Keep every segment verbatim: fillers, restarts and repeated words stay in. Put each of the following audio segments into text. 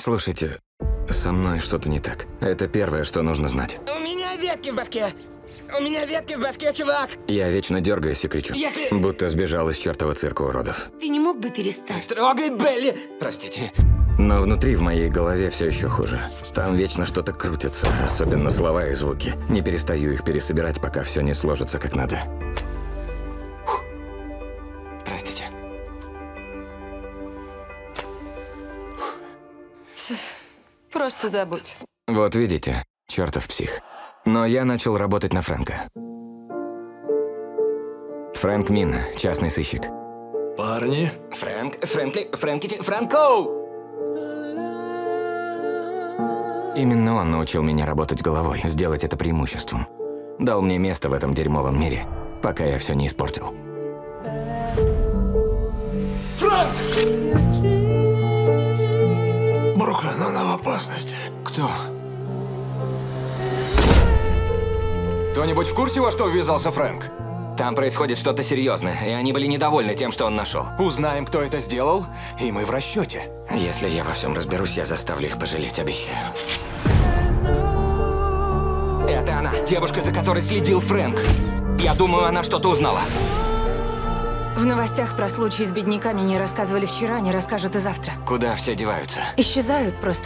Слушайте, со мной что-то не так. Это первое, что нужно знать. У меня ветки в башке! У меня ветки в башке, чувак! Я вечно дергаюсь и кричу. Если... Будто сбежал из чертова цирка уродов. Ты не мог бы перестать? Трогай, Белли! Простите. Но внутри в моей голове все еще хуже. Там вечно что-то крутится, особенно слова и звуки. Не перестаю их пересобирать, пока все не сложится как надо. Фух. Простите. Просто забудь. Вот видите, чертов псих. Но я начал работать на Фрэнка. Фрэнк Мин, частный сыщик. Парни? Фрэнк, Фрэнкли, Фрэнкити, Фрэнко! Именно он научил меня работать головой, сделать это преимуществом. Дал мне место в этом дерьмовом мире, пока я все не испортил. Фрэнк! Бруклин, она в опасности. Кто? Кто-нибудь в курсе, во что ввязался Фрэнк? Там происходит что-то серьезное, и они были недовольны тем, что он нашел. Узнаем, кто это сделал, и мы в расчете. Если я во всем разберусь, я заставлю их пожалеть, обещаю. Это она, девушка, за которой следил Фрэнк. Я думаю, она что-то узнала. В новостях про случаи с бедняками не рассказывали вчера, не расскажут и завтра. Куда все деваются? Исчезают просто.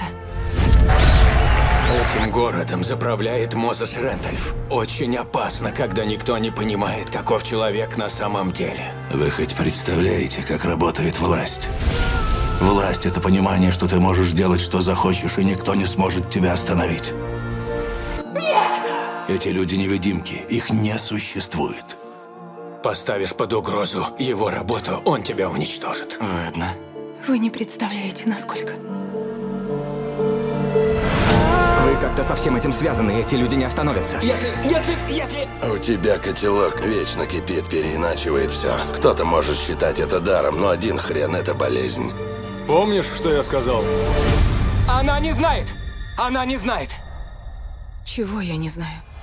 Этим городом заправляет Мозес Рэндольф. Очень опасно, когда никто не понимает, каков человек на самом деле. Вы хоть представляете, как работает власть? Власть — это понимание, что ты можешь делать, что захочешь, и никто не сможет тебя остановить. Нет! Эти люди-невидимки, их не существует. Поставишь под угрозу его работу, он тебя уничтожит. Вы одна? Вы не представляете, насколько. Вы как-то со всем этим связаны, эти люди не остановятся. Если, если, если... У тебя котелок вечно кипит, переиначивает все. Кто-то может считать это даром, но один хрен — это болезнь. Помнишь, что я сказал? Она не знает! Она не знает! Чего я не знаю?